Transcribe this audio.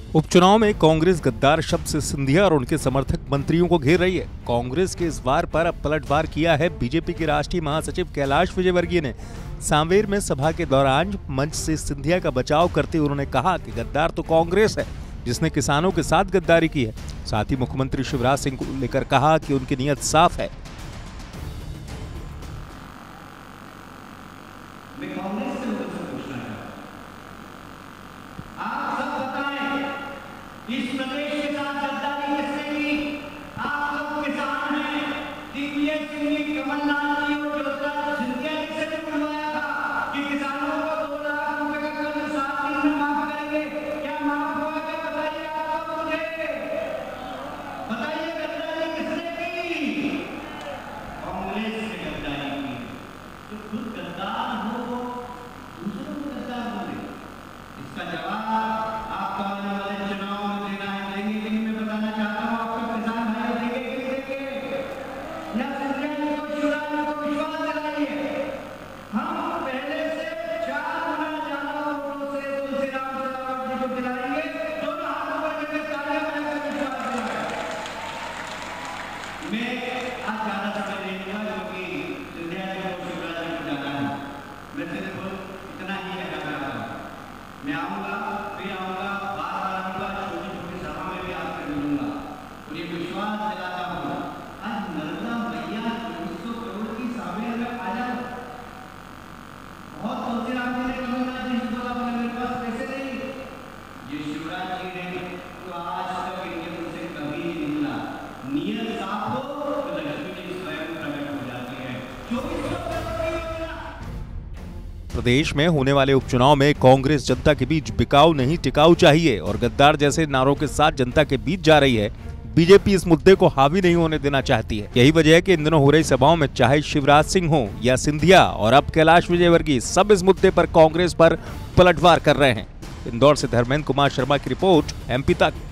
उपचुनाव में कांग्रेस गद्दार शब्द से सिंधिया और उनके समर्थक मंत्रियों को घेर रही है। कांग्रेस के इस वार पर अब पलटवार किया है बीजेपी के राष्ट्रीय महासचिव कैलाश विजयवर्गीय ने। सांवेर में सभा के दौरान मंच से सिंधिया का बचाव करते हुए उन्होंने कहा कि गद्दार तो कांग्रेस है जिसने किसानों के साथ गद्दारी की है। साथ ही मुख्यमंत्री शिवराज सिंह को लेकर कहा कि उनकी नीयत साफ है। इस प्रदेश के साथ गद्दारी किसने की? आप लोग किसान हैं। दिग्विजय सिंह, कमलनाथ जी और ज्योतिरादित्य सिंधिया ने से बुलवाया था कि किसानों को 2 लाख रुपए का कर्ज 7 दिन में माफ करेंगे। क्या माफ हुआ? क्या बताइए आप लोग मुझे। बताइए गद्दारी किसने की? कांग्रेस ने गद्दारी की। तो खुद गद्दार हो तो दूसरों को गद्दार बोले, इसका जवाब आपका आने वाले चुनाव मैं आऊंगा, फिर आऊंगा, बार-बार आऊंगा, छोटी-छोटी सभा में भी आपसे मिलूंगा और ये विश्वास दिलाता हूँ आज नर्मदा मैया 2400 करोड़ की सांवेर में आ जाओ। बहुत तुलसीराम जी ने कमलनाथ जी से बोला मेरे पास पैसे नहीं, ये शिवराज जी ने तो आज तक इनके मुझसे कभी नहीं मिला। नियत साफ हो तो लक्ष्मी जी स्वयं प्रकट हो जाती है। 2400 करोड़ की योजना। प्रदेश में होने वाले उपचुनाव में कांग्रेस जनता के बीच बिकाऊ नहीं टिकाऊ चाहिए और गद्दार जैसे नारों के साथ जनता के बीच जा रही है। बीजेपी इस मुद्दे को हावी नहीं होने देना चाहती है। यही वजह है कि इन दिनों हो रही सभाओं में चाहे शिवराज सिंह हो या सिंधिया और अब कैलाश विजयवर्गीय सब इस मुद्दे पर कांग्रेस पर पलटवार कर रहे हैं। इंदौर से धर्मेंद्र कुमार शर्मा की रिपोर्ट, MP तक।